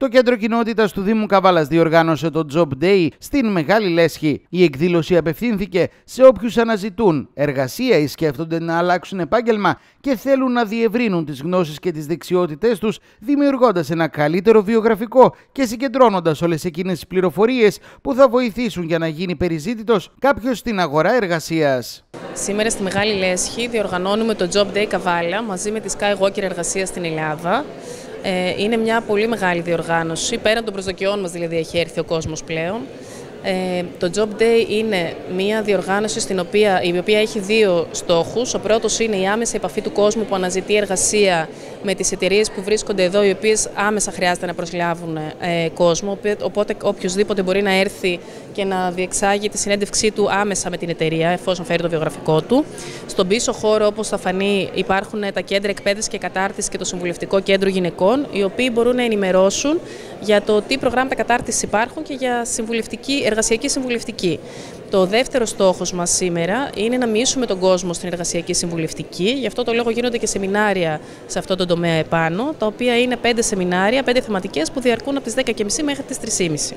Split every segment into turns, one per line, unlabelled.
Το Κέντρο Κοινότητας του Δήμου Καβάλας διοργάνωσε το Job Day στην Μεγάλη Λέσχη. Η εκδήλωση απευθύνθηκε σε όποιους αναζητούν εργασία ή σκέφτονται να αλλάξουν επάγγελμα και θέλουν να διευρύνουν τις γνώσεις και τις δεξιότητές τους, δημιουργώντας ένα καλύτερο βιογραφικό και συγκεντρώνοντας όλες εκείνες τις πληροφορίες που θα βοηθήσουν για να γίνει περιζήτητος κάποιος στην αγορά εργασίας.
Σήμερα στη Μεγάλη Λέσχη διοργανώνουμε το Job Day Καβάλα μαζί με τη Skywalker Εργασία στην Ελλάδα. Είναι μια πολύ μεγάλη διοργάνωση, πέραν των προσδοκιών μας δηλαδή έχει έρθει ο κόσμος πλέον. Το Job Day είναι μια διοργάνωση η οποία έχει δύο στόχους. Ο πρώτος είναι η άμεση επαφή του κόσμου που αναζητεί εργασία με τις εταιρείες που βρίσκονται εδώ, οι οποίες άμεσα χρειάζεται να προσλάβουν κόσμο, οπότε οποιοδήποτε μπορεί να έρθει και να διεξάγει τη συνέντευξή του άμεσα με την εταιρεία, εφόσον φέρει το βιογραφικό του. Στον πίσω χώρο, όπως θα φανεί, υπάρχουν τα κέντρα εκπαίδευσης και κατάρτισης και το Συμβουλευτικό Κέντρο Γυναικών, οι οποίοι μπορούν να ενημερώσουν για το τι προγράμματα κατάρτισης υπάρχουν και για εργασιακή συμβουλευτική. Το δεύτερο στόχος μας σήμερα είναι να μοιήσουμε τον κόσμο στην εργασιακή συμβουλευτική. Γι' αυτό το λόγο γίνονται και σεμινάρια σε αυτό το τομέα επάνω, τα οποία είναι 5 σεμινάρια, 5 θεματικές που διαρκούν από τις 10:30 μέχρι τις 3:30.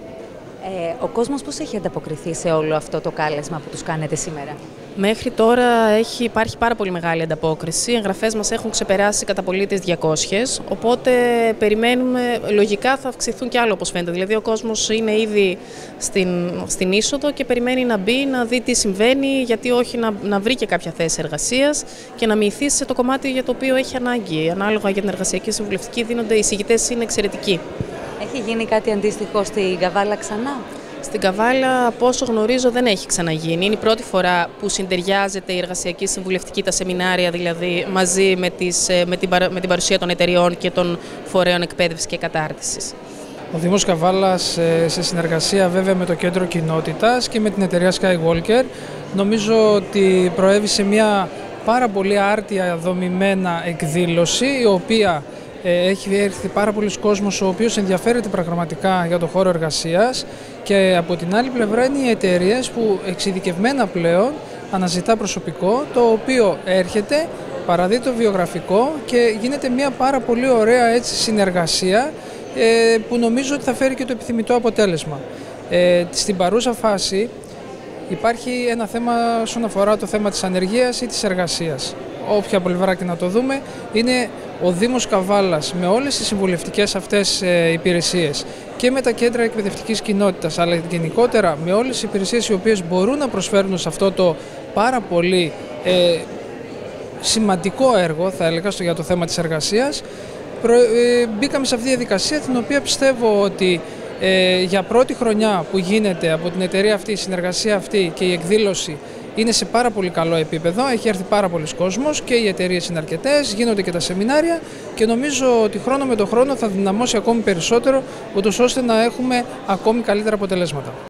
Ο κόσμος πώς έχει ανταποκριθεί σε όλο αυτό το κάλεσμα που τους κάνετε σήμερα?
Μέχρι τώρα υπάρχει πάρα πολύ μεγάλη ανταπόκριση. Οι εγγραφές μας έχουν ξεπεράσει κατά πολύ τις 200, οπότε περιμένουμε, λογικά θα αυξηθούν κι άλλο όπως φαίνεται. Δηλαδή ο κόσμος είναι ήδη στην είσοδο και περιμένει να μπει, να δει τι συμβαίνει, γιατί όχι να βρει και κάποια θέση εργασίας και να μοιηθεί σε το κομμάτι για το οποίο έχει ανάγκη. Ανάλογα για την εργασιακή συμβουλευτική δίνονται, οι εισηγητές είναι εξαιρετικοί.
Έχει γίνει κάτι αντίστοιχο στην Καβάλα ξανά?
Στην Καβάλα, από όσο γνωρίζω, δεν έχει ξαναγίνει. Είναι η πρώτη φορά που συντεριάζεται η εργασιακή συμβουλευτική, τα σεμινάρια δηλαδή, μαζί με την παρουσία των εταιριών και των φορέων εκπαίδευσης και κατάρτισης.
Ο Δήμος Καβάλας, σε συνεργασία βέβαια με το Κέντρο Κοινότητας και με την εταιρεία Skywalker, νομίζω ότι προέβη σε μια πάρα πολύ άρτια δομημένα εκδήλωση, η οποία έχει έρθει πάρα πολλοί κόσμος ο οποίος ενδιαφέρεται πραγματικά για το χώρο εργασίας, και από την άλλη πλευρά είναι οι εταιρείες που εξειδικευμένα πλέον αναζητά προσωπικό, το οποίο έρχεται, παραδεί το βιογραφικό και γίνεται μια πάρα πολύ ωραία συνεργασία που νομίζω ότι θα φέρει και το επιθυμητό αποτέλεσμα. Στην παρούσα φάση υπάρχει ένα θέμα όσον αφορά το θέμα της ανεργίας ή της εργασίας. Όποια πλευρά και να το δούμε, είναι ο Δήμος Καβάλας με όλες τις συμβουλευτικές αυτές υπηρεσίες και με τα κέντρα εκπαιδευτικής κοινότητας, αλλά γενικότερα με όλες τις υπηρεσίες οι οποίες μπορούν να προσφέρουν σε αυτό το πάρα πολύ σημαντικό έργο, θα έλεγα, για το θέμα της εργασίας. Μπήκαμε σε αυτή τη διαδικασία, την οποία πιστεύω ότι για πρώτη χρονιά που γίνεται από την εταιρεία αυτή, η συνεργασία αυτή και η εκδήλωση είναι σε πάρα πολύ καλό επίπεδο, έχει έρθει πάρα πολλοί κόσμος και οι εταιρείες είναι αρκετές, γίνονται και τα σεμινάρια και νομίζω ότι χρόνο με το χρόνο θα δυναμώσει ακόμη περισσότερο, ούτως ώστε να έχουμε ακόμη καλύτερα αποτελέσματα.